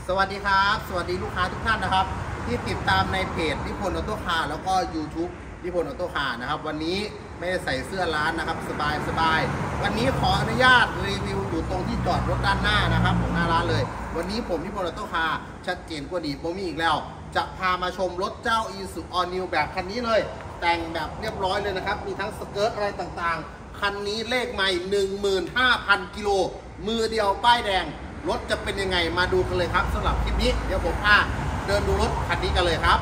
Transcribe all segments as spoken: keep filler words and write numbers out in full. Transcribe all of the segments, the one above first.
สวัสดีครับสวัสดีลูกค้าทุกท่านนะครับที่ติดตามในเพจนิพนธ์ออโต้คาร์แล้วก็ YouTube นิพนธ์ออโต้คาร์นะครับวันนี้ไม่ได้ใส่เสื้อร้านนะครับสบายสบายวันนี้ขออนุญาตรีวิวอยู่ตรงที่จอดรถด้านหน้านะครับของหน้าร้านเลยวันนี้ผมนิพนธ์ออโต้คาร์ชัดเจนกว่าดีโบมี่อีกแล้วจะพามาชมรถเจ้า Isuzu All New แบบคันนี้เลยแต่งแบบเรียบร้อยเลยนะครับมีทั้งสเกิร์ตอะไรต่างๆคันนี้เลขใหม่ หนึ่งหมื่นห้าพัน กิโลมือเดียวป้ายแดงรถจะเป็นยังไงมาดูกันเลยครับสำหรับคลิปนี้เดี๋ยวผมพาเดินดูรถคันนี้กันเลยครับ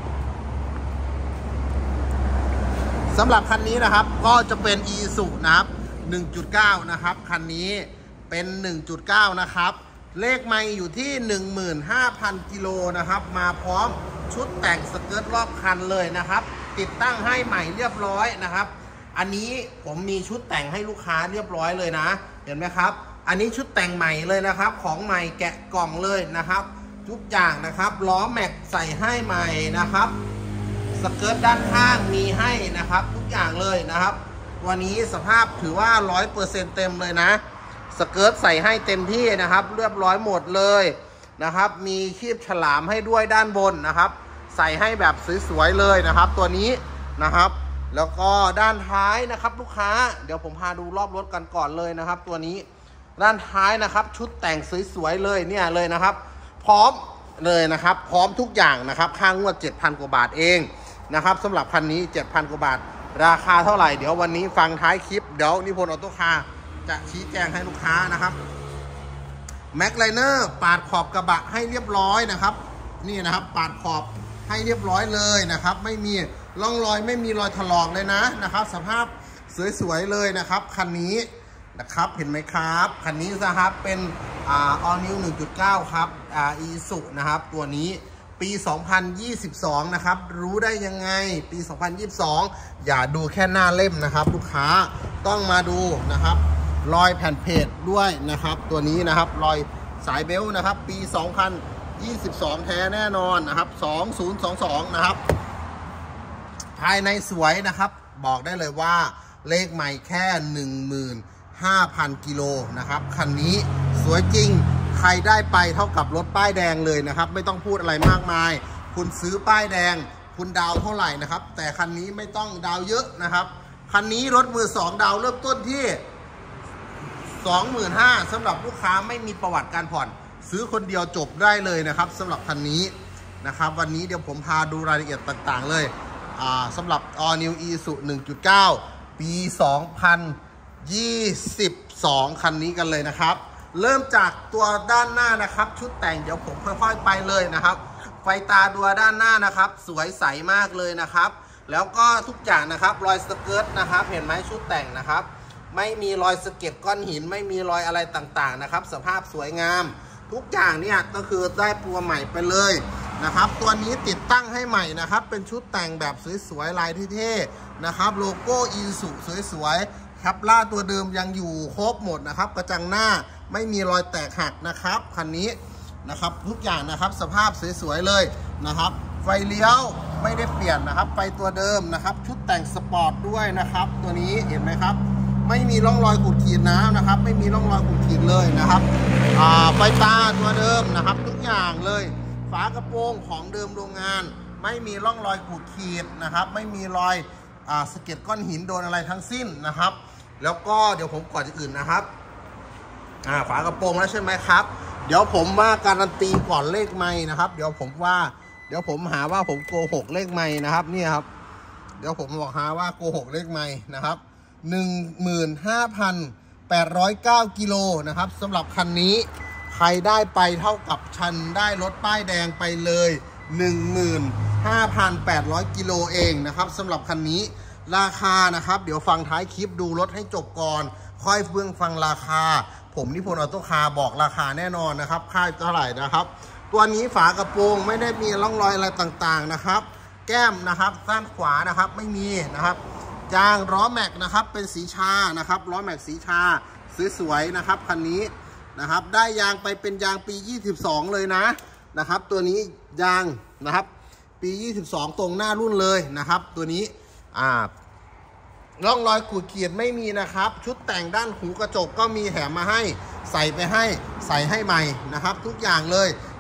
สำหรับคันนี้นะครับก็จะเป็น Isuzu นะครับ หนึ่งจุดเก้า นะครับคันนี้เป็น หนึ่งจุดเก้า นะครับเลขไมล์อยู่ที่ หนึ่งหมื่นห้าพัน กิโลนะครับมาพร้อมชุดแต่งสเกิร์ตรอบคันเลยนะครับติดตั้งให้ใหม่เรียบร้อยนะครับอันนี้ผมมีชุดแต่งให้ลูกค้าเรียบร้อยเลยนะเห็นไหมครับอันนี้ชุดแต่งใหม่เลยนะครับของใหม่แกะกล่องเลยนะครับทุกอย่างนะครับล้อแม็กใส่ให้ใหม่นะครับสเกิร์ตด้านข้างมีให้นะครับทุกอย่างเลยนะครับวันนี้สภาพถือว่า ร้อยเปอร์เซ็นต์ เต็มเลยนะสเกิร์ตใส่ให้เต็มที่นะครับเรียบร้อยหมดเลยนะครับมีคีบฉลามให้ด้วยด้านบนนะครับใส่ให้แบบสวยๆเลยนะครับตัวนี้นะครับแล้วก็ด้านท้ายนะครับลูกค้าเดี๋ยวผมพาดูรอบรถกันก่อนเลยนะครับตัวนี้ด้านท้ายนะครับชุดแต่งสวยๆเลยเนี่ยเลยนะครับพร้อมเลยนะครับพร้อมทุกอย่างนะครับค่างวด เจ็ดพัน กว่าบาทเองนะครับสำหรับคันนี้ เจ็ดพัน กว่าบาทราคาเท่าไหร่เดี๋ยววันนี้ฟังท้ายคลิปเดี๋ยวนิพนธ์ออโต้คาร์จะชี้แจงให้ลูกค้านะครับแม็กไลเนอร์ปาดขอบกระบะให้เรียบร้อยนะครับนี่นะครับปาดขอบให้เรียบร้อยเลยนะครับไม่มีร่องรอยไม่มีรอยถลอกเลยนะนะครับสภาพสวยๆเลยนะครับคันนี้นะครับเห็นไหมครับคันนี้นะครับเป็นอ่า All New หนึ่งจุดเก้า ครับอ่า Isuzu นะครับตัวนี้ปีสองพันยี่สิบสองนะครับรู้ได้ยังไงปีสองพันยี่สิบสองอย่าดูแค่หน้าเล่มนะครับลูกค้าต้องมาดูนะครับรอยแผ่นเพจด้วยนะครับตัวนี้นะครับรอยสายเบลต์นะครับปีสองพันยี่สิบสองแท้แน่นอนนะครับสองพันยี่สิบสองนะครับภายในสวยนะครับบอกได้เลยว่าเลขใหม่แค่ หนึ่งหมื่นห้าพัน กิโลนะครับคันนี้สวยจริงใครได้ไปเท่ากับรถป้ายแดงเลยนะครับไม่ต้องพูดอะไรมากมายคุณซื้อป้ายแดงคุณดาวเท่าไหร่นะครับแต่คันนี้ไม่ต้องดาวเยอะนะครับคันนี้รถมือสองดาวเริ่มต้นที่ สองหมื่นห้าพัน สำหรับลูกค้าไม่มีประวัติการผ่อนซื้อคนเดียวจบได้เลยนะครับสำหรับคันนี้นะครับวันนี้เดี๋ยวผมพาดูรายละเอียดต่างๆเลยสำหรับ All New Isuzu หนึ่งจุดเก้า ปี สองพันยี่สิบสอง คันนี้กันเลยนะครับเริ่มจากตัวด้านหน้านะครับชุดแต่งเดี๋ยวผมค่อยๆไปเลยนะครับไฟตาตัวด้านหน้านะครับสวยใสมากเลยนะครับแล้วก็ทุกอย่างนะครับรอยสเกิร์ตนะครับเห็นไหมชุดแต่งนะครับไม่มีรอยสะเก็ดก้อนหินไม่มีรอยอะไรต่างๆนะครับสภาพสวยงามทุกอย่างเนี่ยก็คือได้ตัวใหม่ไปเลยนะครับตัวนี้ติดตั้งให้ใหม่นะครับเป็นชุดแต่งแบบสวยๆลายเท่ๆนะครับโลโก้ Isuzu สวยๆครับล่าตัวเดิมยังอยู่ครบหมดนะครับกระจังหน้าไม่มีรอยแตกหักนะครับคันนี้นะครับทุกอย่างนะครับสภาพสวยๆเลยนะครับไฟเลี้ยวไม่ได้เปลี่ยนนะครับไฟตัวเดิมนะครับชุดแต่งสปอร์ตด้วยนะครับตัวนี้เห็นไหมครับไม่มีร่องรอยขูดขีดน้ำนะครับไม่มีร่องรอยขูดขีดเลยนะครับไฟตาตัวเดิมนะครับทุกอย่างเลยฝากระโปรงของเดิมโรงงานไม่มีร่องรอยขูดขีดนะครับไม่มีรอยสะเก็ดก้อนหินโดนอะไรทั้งสิ้นนะครับแล้วก็เดี๋ยวผมก่อนจะอื่นนะครับฝากระโปรงแล้วใช่ไหมครับเดี๋ยวผมว่าการันตีก่อนเลขไมล์นะครับเดี๋ยวผมว่าเดี๋ยวผมหาว่าผมโกหกเลขไมล์นะครับนี่ครับเดี๋ยวผมบอกหาว่าโกหกเลขไมล์นะครับหนึ่งหมื่นห้าพันแปดร้อยเก้า กิโลนะครับสำหรับคันนี้ใครได้ไปเท่ากับชันได้รถป้ายแดงไปเลย หนึ่งหมื่นห้าพันแปดร้อย กิโลเองนะครับสำหรับคันนี้ราคานะครับเดี๋ยวฟังท้ายคลิปดูรถให้จบก่อนค่อยเพิ่งฟังราคาผมนิพนธ์ออโต้คาร์บอกราคาแน่นอนนะครับค่าเท่าไหร่นะครับตัวนี้ฝากระโปรงไม่ได้มีร่องรอยอะไรต่างๆนะครับแก้มนะครับด้านขวานะครับไม่มีนะครับยางล้อแม็กนะครับเป็นสีชานะครับล้อแม็กสีชาสวยๆนะครับคันนี้นะครับได้ยางไปเป็นยางปียี่สิบสองเลยนะนะครับตัวนี้ยางนะครับปียี่สิบสองตรงหน้ารุ่นเลยนะครับตัวนี้อ่าร่องรอยขูดขีดไม่มีนะครับชุดแต่งด้านหูกระจกก็มีแถมมาให้ใส่ไปให้ใส่ให้ใหม่นะครับทุกอย่างเลย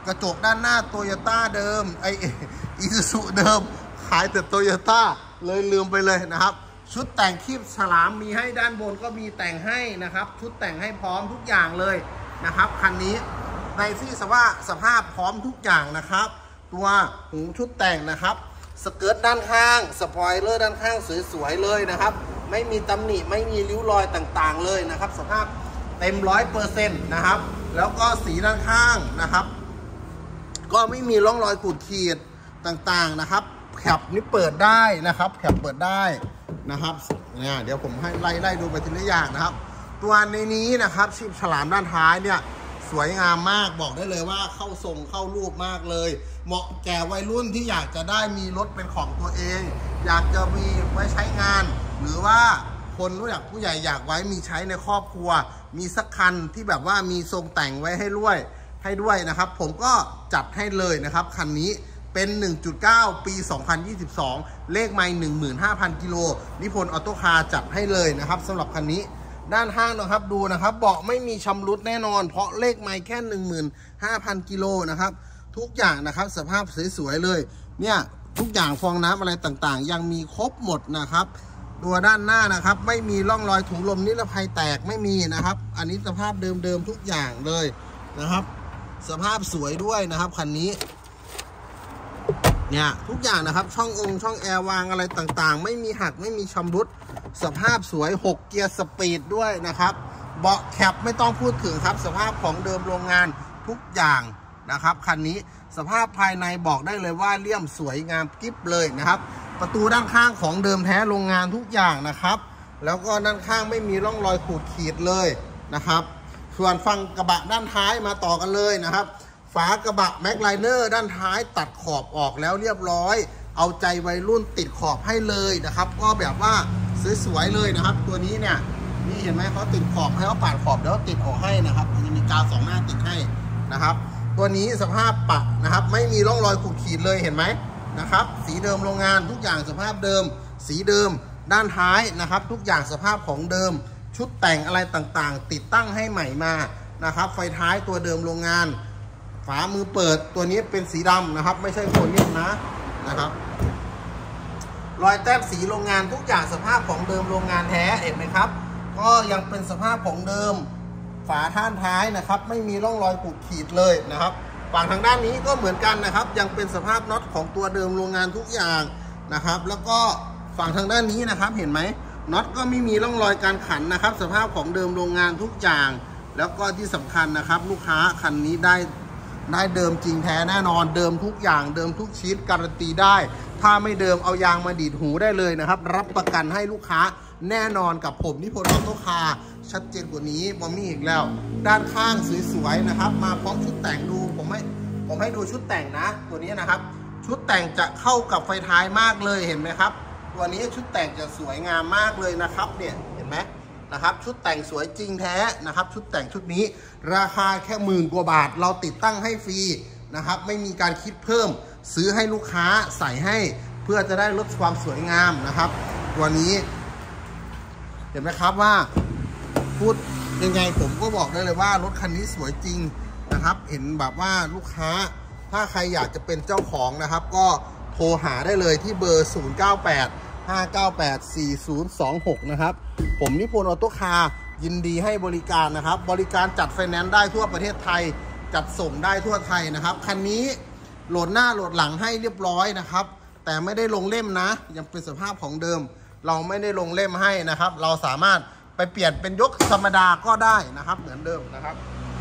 กระจกด้านหน้าโตโยต้าเดิมไออีซูซูเดิมขายแต่โตโยต้าเลยลืมไปเลยนะครับชุดแต่งคีบฉลามมีให้ด้านบนก็มีแต่งให้นะครับชุดแต่งให้พร้อมทุกอย่างเลยนะครับคันนี้ในที่สภาพสภาพพร้อมทุกอย่างนะครับตัวหูชุดแต่งนะครับสเกิร์ตด้านข้างสปอยเลอร์ด้านข้างสวยๆเลยนะครับไม่มีตำหนิไม่มีริ้วรอยต่างๆเลยนะครับสภาพเต็มร้อยเปอร์เซ็นต์นะครับแล้วก็สีด้านข้างนะครับก็ไม่มีร่องรอยขูดขีดต่างๆนะครับแคปนี้เปิดได้นะครับแคปเปิดได้นะครับเนี่ยเดี๋ยวผมให้ไล่ไล่ดูไปทีละอย่างนะครับตัวในนี้นะครับชีพฉลามด้านท้ายเนี่ยสวยงามมากบอกได้เลยว่าเข้าทรงเข้ารูปมากเลยเหมาะแก่วัยรุ่นที่อยากจะได้มีรถเป็นของตัวเองอยากจะมีไว้ใช้งานหรือว่าคนรู้จักผู้ใหญ่อยากไว้มีใช้ในครอบครัวมีสักคันที่แบบว่ามีทรงแต่งไว้ให้ด้วยให้ด้วยนะครับผมก็จัดให้เลยนะครับคันนี้เป็น หนึ่งจุดเก้า ปี สองพันยี่สิบสอง เลขไมล์ หนึ่งหมื่นห้าพัน กิโลนิพนธ์ออโต้คาร์จัดให้เลยนะครับสำหรับคันนี้ด้านข้างนะครับดูนะครับเบาะไม่มีชำรุดแน่นอนเพราะเลขไมล์แค่ หนึ่งหมื่นห้าพัน กิโลนะครับทุกอย่างนะครับสภาพสวยๆเลยเนี่ยทุกอย่างฟองน้ำอะไรต่างๆยังมีครบหมดนะครับตัวด้านหน้านะครับไม่มีร่องรอยถุงลมนิรภัยแตกไม่มีนะครับอันนี้สภาพเดิมๆทุกอย่างเลยนะครับสภาพสวยด้วยนะครับคันนี้เนี่ยทุกอย่างนะครับช่ององค์ช่องแอร์วางอะไรต่างๆไม่มีหักไม่มีชำรุดสภาพสวยหกเกียร์สปีดด้วยนะครับเบาะแคปไม่ต้องพูดถึงครับสภาพของเดิมโรงงานทุกอย่างนะครับคันนี้สภาพภายในบอกได้เลยว่าเลี่ยมสวยงามกิ๊บเลยนะครับประตูด้านข้างของเดิมแท้โรงงานทุกอย่างนะครับแล้วก็ด้านข้างไม่มีร่องรอยขูดขีดเลยนะครับส่วนฝั่งกระบะด้านท้ายมาต่อกันเลยนะครับฝากระบะแม็กไลเนอร์ด้านท้ายตัดขอบออกแล้วเรียบร้อยเอาใจวัยรุ่นติดขอบให้เลยนะครับก็แบบว่าสวยๆเลยนะครับตัวนี้เนี่ยนี่เห็นไหมเขาติดขอบให้เขาปาดขอบแล้วติดออกให้นะครับมันจะมีกาวสองหน้าติดให้นะครับตัวนี้สภาพปะนะครับไม่มีร่องรอยขูดขีดเลยเห็นไหมนะครับสีเดิมโรงงานทุกอย่างสภาพเดิมสีเดิมด้านท้ายนะครับทุกอย่างสภาพของเดิมชุดแต่งอะไรต่างๆติดตั้งให้ใหม่มานะครับไฟท้ายตัวเดิมโรงงานฝามือเปิดตัวนี้เป็นสีดำนะครับไม่ใช่โครเมียมนะนะครับรอยแต้มสีโรงงานทุกอย่างสภาพของเดิมโรงงานแท้เห็นไหมครับก็ยังเป็นสภาพของเดิมฝาท่านท้ายนะครับไม่มีร่องรอยขูดขีดเลยนะครับฝั่งทางด้านนี้ก็เหมือนกันนะครับยังเป็นสภาพน็อตของตัวเดิมโรงงานทุกอย่างนะครับแล้วก็ฝั่งทางด้านนี้นะครับเห็นไหมน็อตก็ไม่มีร่องรอยการขันนะครับสภาพของเดิมโรงงานทุกอย่างแล้วก็ที่สำคัญนะครับลูกค้าคันนี้ได้ได้เดิมจริงแท้แน่นอนเดิมทุกอย่างเดิมทุกชิ้นการันตีได้ถ้าไม่เดิมเอายางมาดีดหูได้เลยนะครับรับประกันให้ลูกค้าแน่นอนกับผมนิพนธ์ออโต้คาร์ชัดเจนกว่านี้บอมี่อีกแล้วด้านข้างสวยๆนะครับมาพร้อมชุดแต่งดูผมให้ผมให้ดูชุดแต่งนะตัวนี้นะครับชุดแต่งจะเข้ากับไฟท้ายมากเลยเห็นไหมครับตัวนี้ชุดแต่งจะสวยงามมากเลยนะครับเนี่ยเห็นไหมนะครับชุดแต่งสวยจริงแท้นะครับชุดแต่งชุดนี้ราคาแค่หมื่นกว่าบาทเราติดตั้งให้ฟรีนะครับไม่มีการคิดเพิ่มซื้อให้ลูกค้าใส่ให้เพื่อจะได้ลดความสวยงามนะครับตัวนี้เห็นไหมครับว่าพูดยังไงผมก็บอกได้เลยว่ารถคันนี้สวยจริงนะครับเห็นแบบว่าลูกค้าถ้าใครอยากจะเป็นเจ้าของนะครับก็โทรหาได้เลยที่เบอร์ศูนย์ เก้า แปด ห้า เก้า แปด สี่ ศูนย์ สอง หกนะครับผมนิพนธ์ออโต้คาร์ยินดีให้บริการนะครับบริการจัดไฟแนนซ์ได้ทั่วประเทศไทยจัดส่งได้ทั่วไทยนะครับคันนี้โหลดหน้าโหลดหลังให้เรียบร้อยนะครับแต่ไม่ได้ลงเล่มนะยังเป็นสภาพของเดิมเราไม่ได้ลงเล่มให้นะครับเราสามารถไปเปลี่ยนเป็นยกธรรมดาก็ได้นะครับเหมือนเดิมนะครับ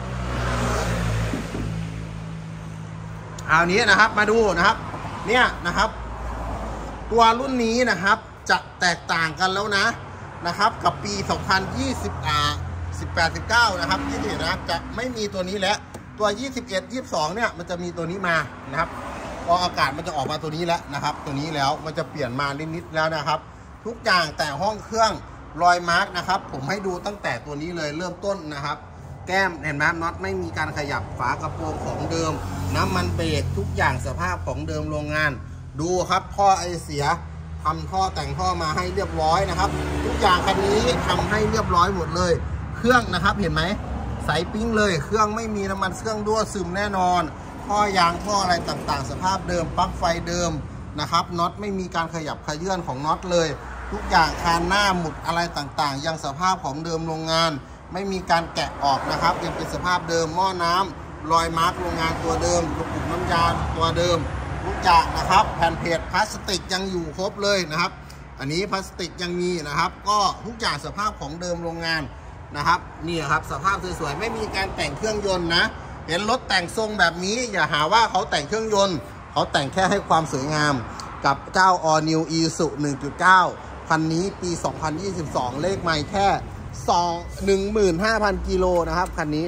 เอานี้นะครับมาดูนะครับเนี่ยนะครับตัวรุ่นนี้นะครับจะแตกต่างกันแล้วนะนะครับกับปีสองพันยี่สิบอ่าสิบแปด สิบเก้านะครับยี่สิบนะจะไม่มีตัวนี้แล้วตัวยี่สิบเอ็ด ยี่สิบสองเนี่ยมันจะมีตัวนี้มานะครับพออากาศมันจะออกมาตัวนี้แล้วนะครับตัวนี้แล้วมันจะเปลี่ยนมานิดๆแล้วนะครับทุกอย่างแต่ห้องเครื่องรอยมาร์กนะครับผมให้ดูตั้งแต่ตัวนี้เลยเริ่มต้นนะครับแก้มเห็นไหมน็อตไม่มีการขยับฝากระโปรงของเดิมน้ำมันเบรกทุกอย่างสภาพของเดิมโรงงานดูครับท่อไอเสียทำท่อแต่งท่อมาให้เรียบร้อยนะครับทุกอย่างคันนี้ทำให้เรียบร้อยหมดเลยเครื่องนะครับเห็นไหมใสปิ้งเลยเครื่องไม่มีน้ำมันเครื่องรั่วซึมแน่นอนทท่อยางท่ออะไรต่างๆสภาพเดิมปลั๊กไฟเดิมนะครับน็อตไม่มีการขยับขยื่นของน็อตเลยทุกอย่างคานหน้าหมุดอะไรต่างๆยังสภาพของเดิมโรงงานไม่มีการแกะออกนะครับยังเป็นสภาพเดิมหม้อน้ำรอยมาร์กโรงงานตัวเดิมกระปุกน้ำยาตัวเดิมทุกอย่างนะครับแผ่นเพจพลาสติกยังอยู่ครบเลยนะครับอันนี้พลาสติกยังมีนะครับก็ทุกอย่างสภาพของเดิมโรงงานนะครับนี่ครับสภาพสวยๆไม่มีการแต่งเครื่องยนต์นะเห็นรถแต่งทรงแบบนี้อย่าหาว่าเขาแต่งเครื่องยนต์เขาแต่งแค่ให้ความสวยงามกับเจ้า All New Isuzu หนึ่งจุดเก้า คันนี้ปีสองพันยี่สิบสองเลขใหม่แค่หนึ่งหมื่นห้าพันกิโลนะครับคันนี้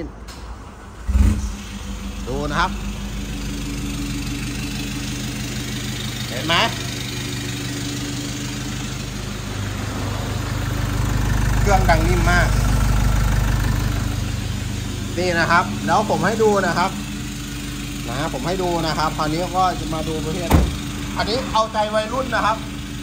ดูนะครับเห็นไหมเครื่องดังนิ่มมากนี่นะครับแล้วผมให้ดูนะครับนะผมให้ดูนะครับคราวนี้ก็จะมาดูประเภทอันนี้เอาใจวัยรุ่นนะครับ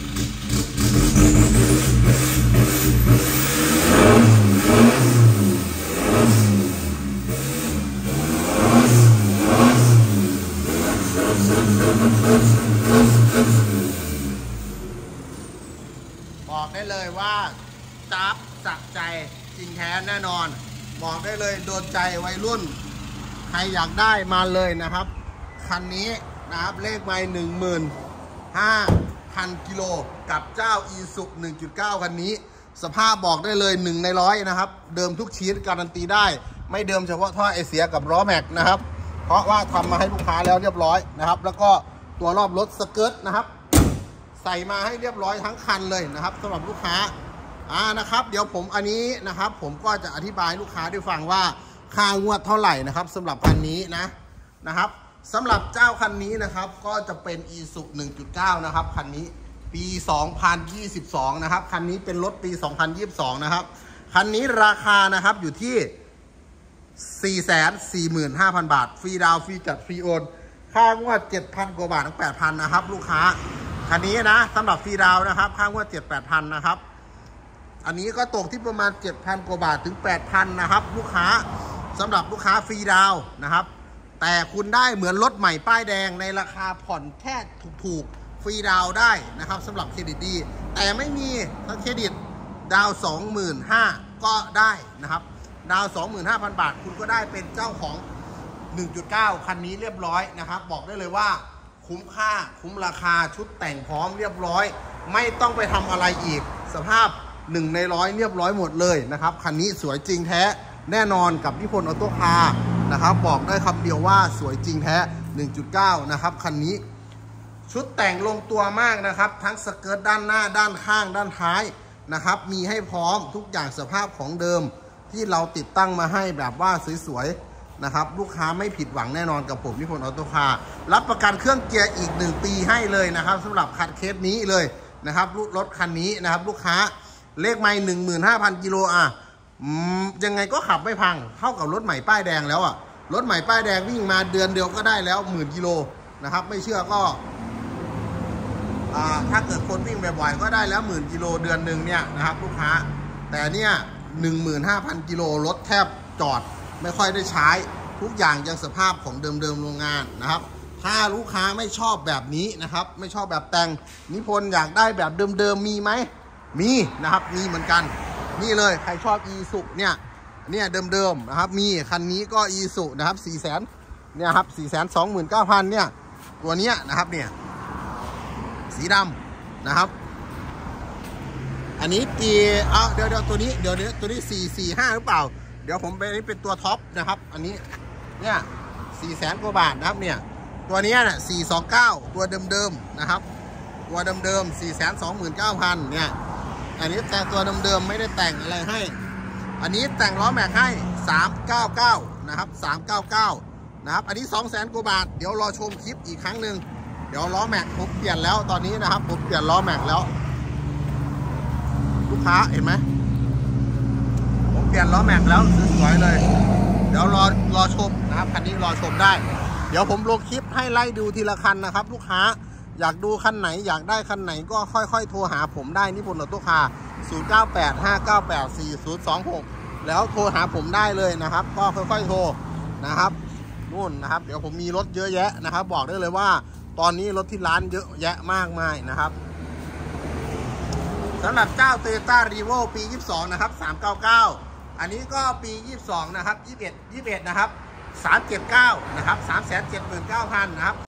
บอกได้เลยว่าจับจักใจจริงแท้แน่นอนบอกได้เลยโดนใจวัยรุ่นใครอยากได้มาเลยนะครับคันนี้นะครับเลขไมล์หนึ่งหมื่นห้าพันกิโลกับเจ้า Isuzu หนึ่งจุดเก้า คันนี้สภาพบอกได้เลยหนึ่งในร้อยนะครับเดิมทุกชิ้นการันตีได้ไม่เดิมเฉพาะท่อไอเสียกับล้อแม็กนะครับเพราะว่าทำมาให้ลูกค้าแล้วเรียบร้อยนะครับแล้วก็ตัวรอบรถสเกิร์ตนะครับใส่มาให้เรียบร้อยทั้งคันเลยนะครับสำหรับลูกค้าอ่านะครับเดี๋ยวผมอันนี้นะครับผมก็จะอธิบายลูกค้าได้ฟังว่าค่างวดเท่าไหร่นะครับสำหรับคันนี้นะนะครับสำหรับเจ้าคันนี้นะครับก็จะเป็น Isuzu หนึ่งจุดเก้า นะครับคันนี้ปีสองพันยี่สิบสองนะครับคันนี้เป็นรถปีสองพันยี่สิบสองนะครับคันนี้ราคานะครับอยู่ที่ สี่แสนสี่หมื่นห้าพัน บาทฟรีดาวฟรีจัดฟรีโอนค่างวด เจ็ดพัน กว่าบาทถึง แปดพัน นะครับลูกค้าคันนี้นะสำหรับฟรีดาวนะครับค่างวด เจ็ด แปดพัน นะครับอันนี้ก็ตกที่ประมาณ เจ็ดพัน กว่าบาทถึง แปดพัน นะครับลูกค้าสำหรับลูกค้าฟรีดาวนะครับแต่คุณได้เหมือนรถใหม่ป้ายแดงในราคาผ่อนแค่ถูกๆฟรีดาวได้นะครับสำหรับเครดิตดีแต่ไม่มีทั้งเครดิตดาว สองหมื่นห้าพัน ก็ได้นะครับดาว สองหมื่นห้าพัน บาทคุณก็ได้เป็นเจ้าของ หนึ่งจุดเก้า คันนี้เรียบร้อยนะครับบอกได้เลยว่าคุ้มค่าคุ้มราคาชุดแต่งพร้อมเรียบร้อยไม่ต้องไปทำอะไรอีกสภาพหนึ่งในร้อยเรียบร้อยหมดเลยนะครับคันนี้สวยจริงแท้แน่นอนกับนิพนธ์ออโต้คาร์นะครับบอกได้คำเดียวว่าสวยจริงแท้ หนึ่งจุดเก้า นะครับคันนี้ชุดแต่งลงตัวมากนะครับทั้งสเกิร์ตด้านหน้าด้านข้างด้านท้ายนะครับมีให้พร้อมทุกอย่างสภาพของเดิมที่เราติดตั้งมาให้แบบว่าสวยๆนะครับลูกค้าไม่ผิดหวังแน่นอนกับผมนิพนธ์ออโต้คาร์รับประกันเครื่องเกียร์อีกหนึ่งปีให้เลยนะครับสำหรับคันเคสนี้เลยนะครับรถคันนี้นะครับลูกค้าเลขไมล์หนึ่งหมื่นห้าพันกิโลอ่ะยังไงก็ขับไม่พังเท่ากับรถใหม่ป้ายแดงแล้วอ่ะรถใหม่ป้ายแดงวิ่งมาเดือนเดียวก็ได้แล้วหมื่นกิโลนะครับไม่เชื่อก็ถ้าเกิดคนวิ่งบ่อยๆก็ได้แล้วหมื่นกิโลเดือนหนึ่งเนี่ยนะครับลูกค้าแต่เนี่ยหนึ่งหมื่นห้าพันกิโลรถแทบจอดไม่ค่อยได้ใช้ทุกอย่างยังสภาพของเดิมๆโรงงานนะครับถ้าลูกค้าไม่ชอบแบบนี้นะครับไม่ชอบแบบแต่งนิพนธ์อยากได้แบบเดิมๆมีไหมมีนะครับมีเหมือนกันนี่เลยใครชอบ Isuzu เนี่ยเนี่ยเดิมๆนะครับมีคันนี้ก็ Isuzu นะครับ สี่แสน เนี่ยครับ สี่แสนสองหมื่นเก้าพัน เนี่ยตัวเนี้ยนะครับเนี่ยสีดำนะครับอันนี้ปีอ่ะเดี๋ยวเดี๋ยวตัวนี้เดี๋ยวเดี๋ยวตัวนี้สี่สี่ห้าหรือเปล่าเดี๋ยวผมไปนี่เป็นตัวท็อปนะครับอันนี้เนี่ยสี่แสนกว่าบาทนะครับเนี่ยตัวนี้เนี่ยสี่สองเก้าตัวเดิมๆนะครับตัวเดิมๆ สี่แสนสองหมื่นเก้าพัน เนี่ยอันนี้แต่ตัวเดิมๆไม่ได้แต่งอะไรให้อันนี้แต่งล้อแม็กให้สามเก้าเก้านะครับสามเก้าเก้านะครับอันนี้ สองแสน กว่าบาทเดี๋ยวรอชมคลิปอีกครั้งหนึ่งเดี๋ยวล้อแม็กผมเปลี่ยนแล้วตอนนี้นะครับผมเปลี่ยนล้อแม็กแล้วลูกค้าเห็นไหมผมเปลี่ยนล้อแม็กแล้วสวยๆเลยเดี๋ยวรอรอชมนะครับคันนี้รอชมได้เดี๋ยวผมลงคลิปให้ไล่ดูทีละคันนะครับลูกค้าอยากดูคันไหนอยากได้คันไหนก็ค่อยๆโทรหาผมได้นิพนธ์ออโต้คาร์ศูนย์ เก้า แปด ห้า เก้า แปด สี่ ศูนย์ สอง หกแล้วโทรหาผมได้เลยนะครับก็ค่อยๆโทรนะครับนู่นนะครับเดี๋ยวผมมีรถเยอะแยะนะครับบอกได้เลยว่าตอนนี้รถที่ร้านเยอะแยะมากมายนะครับสำหรับเจ้า Toyota Revo ปี ยี่สิบสอง นะครับ สามเก้าเก้า อันนี้ก็ปี ยี่สิบสอง นะครับ ยี่สิบเอ็ด ยี่สิบเอ็ด นะครับ สามเจ็ดเก้า นะครับ สามแสนเจ็ดหมื่นเก้าพัน นะครับ